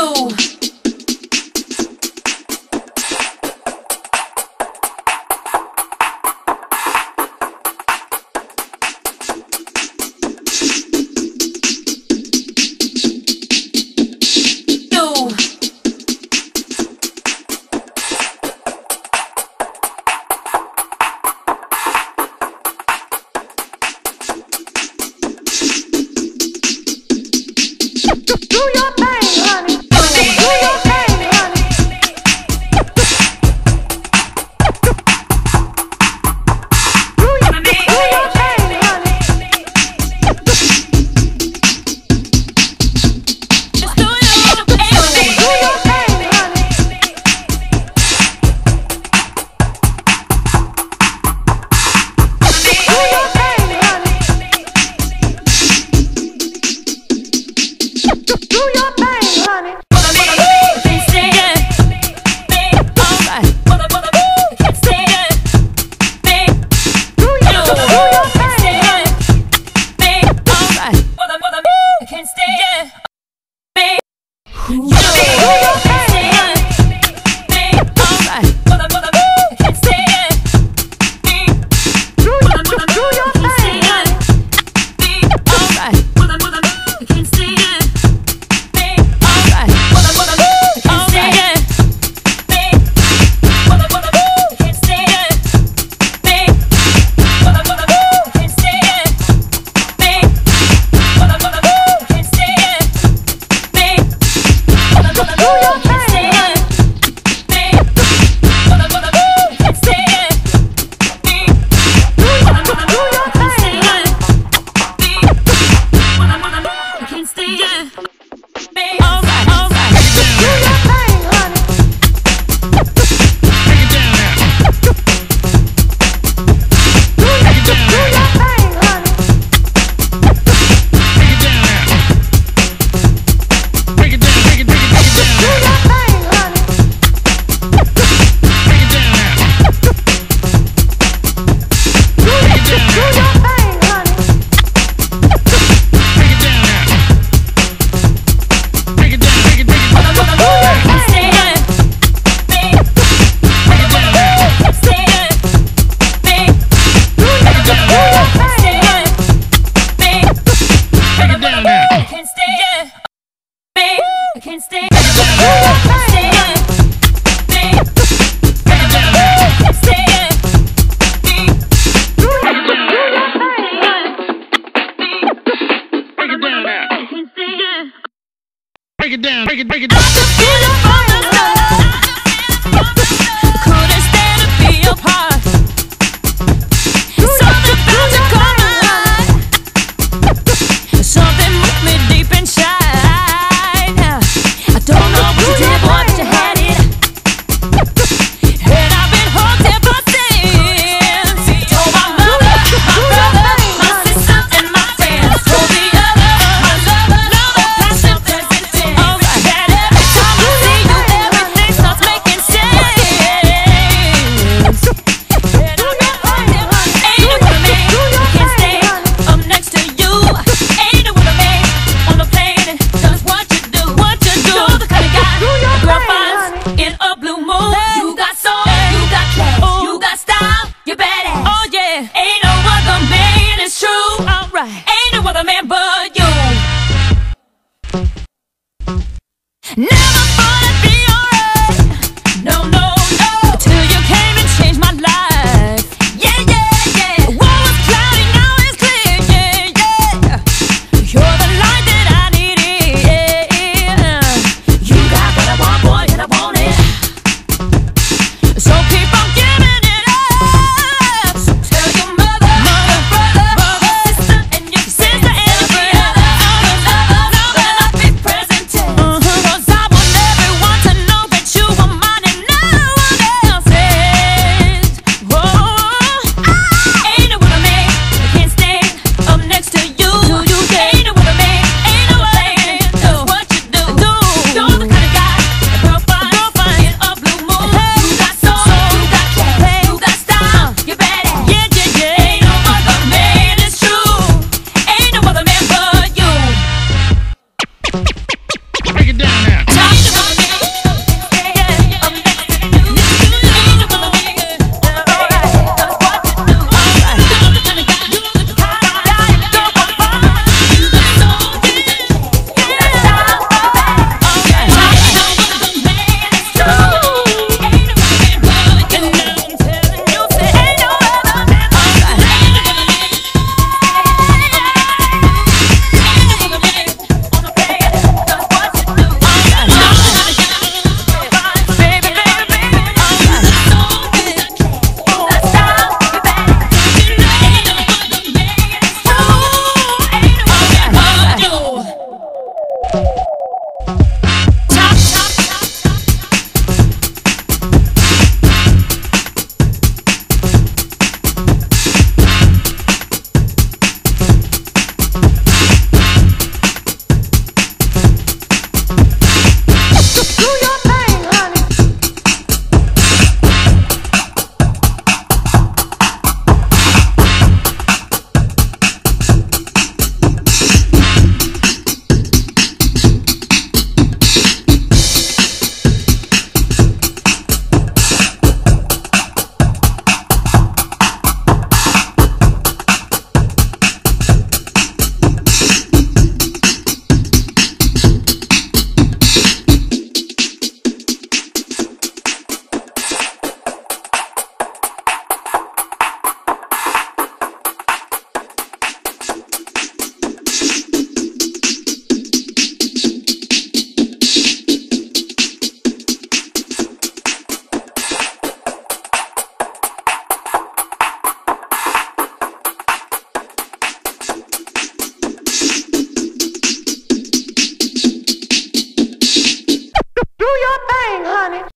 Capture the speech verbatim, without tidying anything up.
Break it down, break it, break it down. Couldn't stand to be apart. Something about you caught my eye. Something moved me deep inside. I don't know what you did, boy, but you had it. And I've been hooked ever since. Told my mother, my brother, my sister, and my friends. Told the other, my lover, lover, passion, present tense. Alright, that every time I see you, everything starts making sense. And I'm not hiding, ain't it what I mean? Can't stay up next to you. Ain't it what I mean? On the planet, just what you do, what you do. You're the kind of guy a girl finds in a blue moon. You got soul, you got class, you got style, you're badass. Oh yeah, ain't no other man, it's true. Alright, ain't no other man but you. Never thought I'd be alright. No, no, no. Till you came and changed my life. Yeah, yeah, yeah. What was cloudy now is clear. Yeah, yeah. You're the light that I needed. Yeah. You got what I want, boy, and I want it. So keep on giving it up. So tell your mother, mother, brother, brother, sister, and your sister and your brother. All your lovers, and I'll be present. 'Cause I want every your thing, honey.